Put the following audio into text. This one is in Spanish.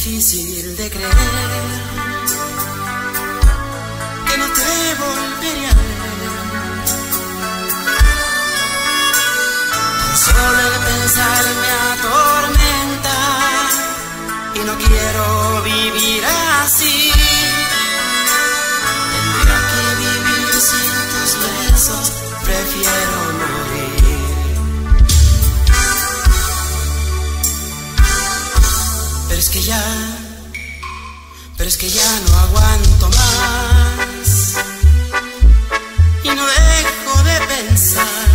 difícil de creer que no te volvería a ver. Tan solo el pensar me atormenta y no quiero vivir así. Tendría que vivir sin tus besos, prefiero morir. Pero es que ya no aguanto más y no dejo de pensar